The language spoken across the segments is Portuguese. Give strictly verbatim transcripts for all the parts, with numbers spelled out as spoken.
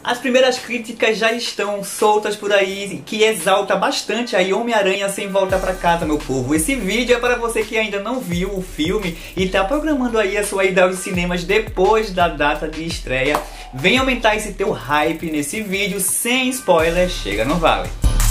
As primeiras críticas já estão soltas por aí, que exalta bastante aí Homem-Aranha Sem Volta Pra Casa, meu povo. Esse vídeo é para você que ainda não viu o filme e tá programando aí a sua ida aos cinemas depois da data de estreia. Vem aumentar esse teu hype nesse vídeo sem spoiler, chega no Vale.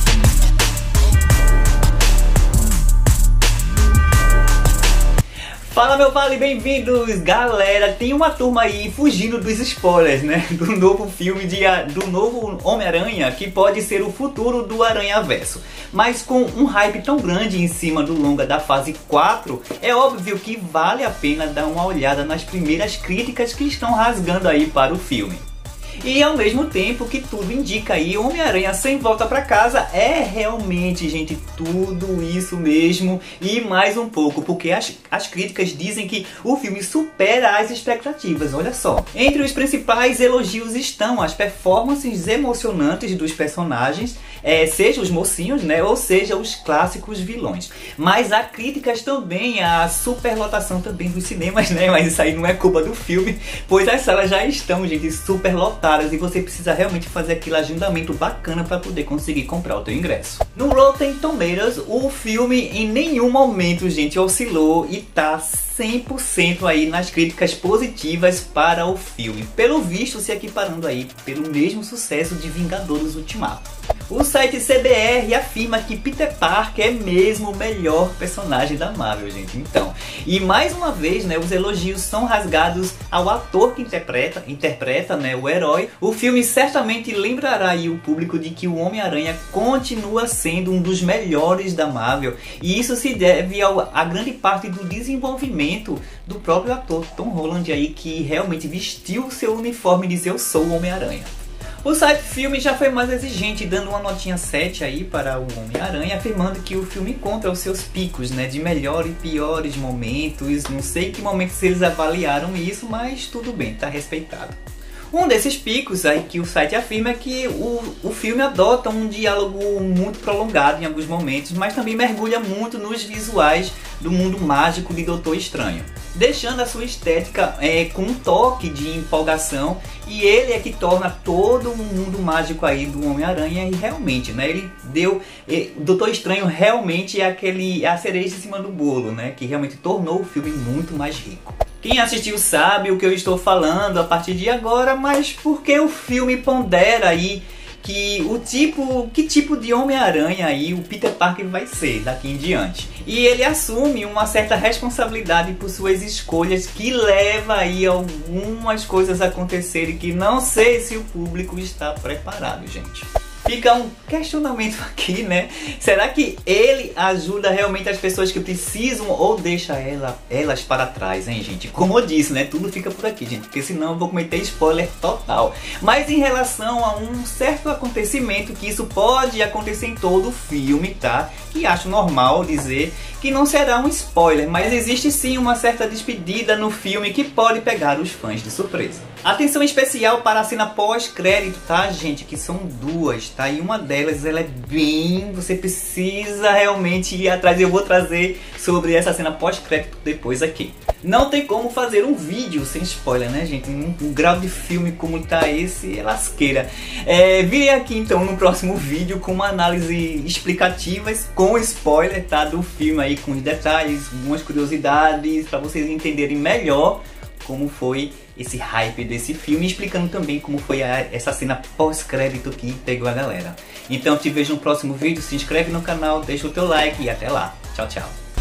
Fala meu vale, bem-vindos galera. Tem uma turma aí fugindo dos spoilers, né, do novo filme de, do novo Homem-Aranha, que pode ser o futuro do Aranhaverso. Mas com um hype tão grande em cima do longa da fase quatro, é óbvio que vale a pena dar uma olhada nas primeiras críticas que estão rasgando aí para o filme. E ao mesmo tempo que tudo indica aí, Homem-Aranha Sem Volta Pra Casa é realmente, gente, tudo isso mesmo e mais um pouco, porque as, as críticas dizem que o filme supera as expectativas, olha só. Entre os principais elogios estão as performances emocionantes dos personagens, é, seja os mocinhos, né, ou seja os clássicos vilões. Mas há críticas também à superlotação também dos cinemas, né, mas isso aí não é culpa do filme, pois as salas já estão, gente, superlotadas. E você precisa realmente fazer aquele agendamento bacana para poder conseguir comprar o teu ingresso. No Rotten Tomatoes, o filme em nenhum momento, gente, oscilou e tá cem por cento aí nas críticas positivas para o filme. Pelo visto, se equiparando aí pelo mesmo sucesso de Vingadores Ultimato. O site C B R afirma que Peter Parker é mesmo o melhor personagem da Marvel, gente. Então, e mais uma vez, né, os elogios são rasgados ao ator que interpreta, interpreta, né, o herói. O filme certamente lembrará aí o público de que o Homem-Aranha continua sendo um dos melhores da Marvel, e isso se deve ao, a grande parte do desenvolvimento do próprio ator Tom Holland aí, que realmente vestiu o seu uniforme e disse: eu sou o Homem-Aranha. O site Filme já foi mais exigente, dando uma notinha sete aí para o Homem-Aranha, afirmando que o filme encontra os seus picos, né, de melhores e piores momentos. Não sei em que momento eles avaliaram isso, mas tudo bem, tá respeitado. Um desses picos aí que o site afirma é que o, o filme adota um diálogo muito prolongado em alguns momentos, mas também mergulha muito nos visuais do mundo mágico de Doutor Estranho, deixando a sua estética é, com um toque de empolgação, e ele é que torna todo o mundo mágico aí do Homem-Aranha, e realmente, né, ele deu, é, Doutor Estranho realmente é aquele, é a cereja em cima do bolo, né, que realmente tornou o filme muito mais rico. Quem assistiu sabe o que eu estou falando a partir de agora, mas porque o filme pondera aí que o tipo, que tipo de Homem-Aranha aí o Peter Parker vai ser daqui em diante. E ele assume uma certa responsabilidade por suas escolhas, que leva aí algumas coisas a acontecerem que não sei se o público está preparado, gente. Fica um questionamento aqui, né? Será que ele ajuda realmente as pessoas que precisam ou deixa ela, elas para trás, hein, gente? Como eu disse, né? Tudo fica por aqui, gente, porque senão eu vou cometer spoiler total. Mas em relação a um certo acontecimento, que isso pode acontecer em todo o filme, tá? Que acho normal dizer que não será um spoiler, mas existe sim uma certa despedida no filme que pode pegar os fãs de surpresa. Atenção especial para a cena pós-crédito, tá, gente? Que são duas, tá? E uma delas, ela é bem... Você precisa realmente ir atrás. Eu vou trazer sobre essa cena pós-crédito depois aqui. Não tem como fazer um vídeo sem spoiler, né, gente? Um, um grau de filme como tá esse é lasqueira. É, virei aqui então no próximo vídeo com uma análise explicativas com spoiler, tá? Do filme aí, com os detalhes, algumas curiosidades, para vocês entenderem melhor como foi esse hype desse filme, explicando também como foi a, essa cena pós-crédito que pegou a galera. Então te vejo no próximo vídeo, se inscreve no canal, deixa o teu like e até lá. Tchau, tchau.